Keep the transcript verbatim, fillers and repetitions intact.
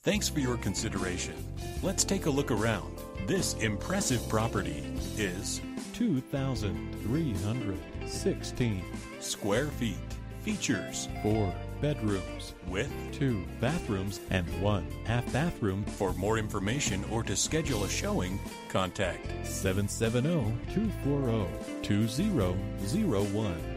Thanks for your consideration. Let's take a look around. This impressive property is two thousand three hundred sixteen square feet. Features four bedrooms with two bathrooms and one half bathroom. For more information or to schedule a showing, contact seven seven zero, two four zero, two zero zero one.